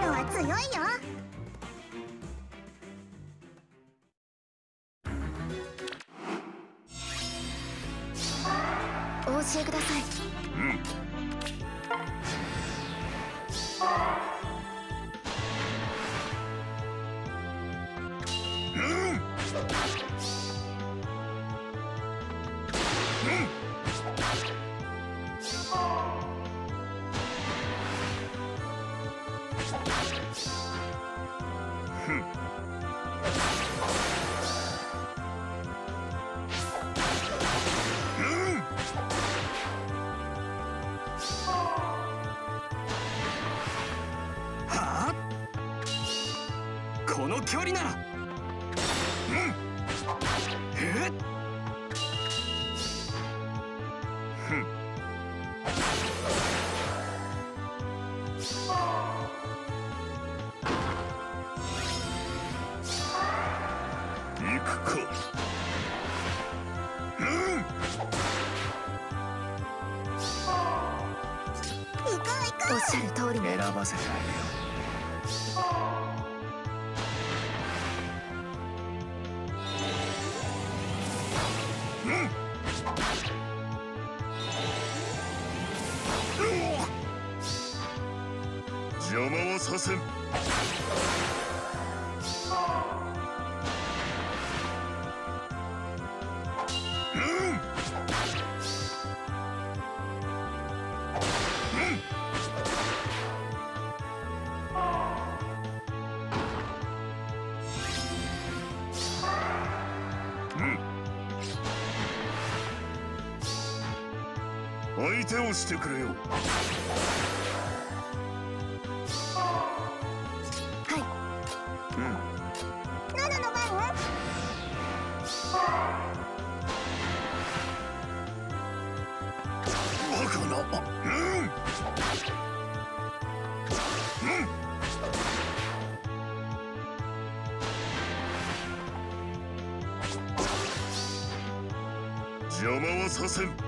は強いよ。お教えください。 この距離なら。 行くか。 おっしゃる通りに。 選ばせてあげよう。 邪魔はさせん。相手をしてくれよ。 7の番。 バカな。邪魔はさせん。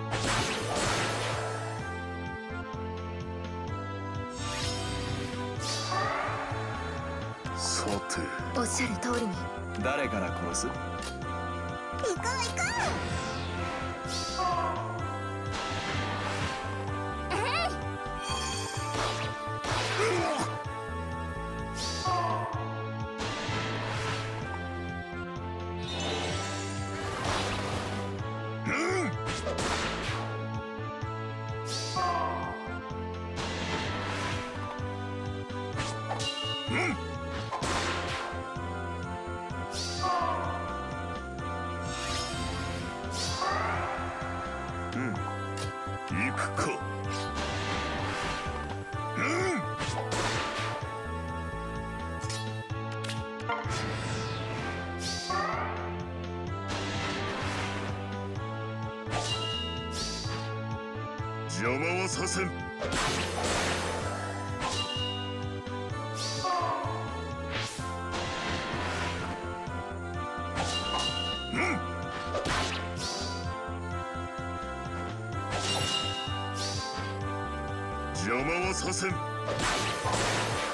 さて、 おっしゃる通りに。 誰から殺す？ 行こう行こ行くか。邪魔はさせん。邪魔はさせん。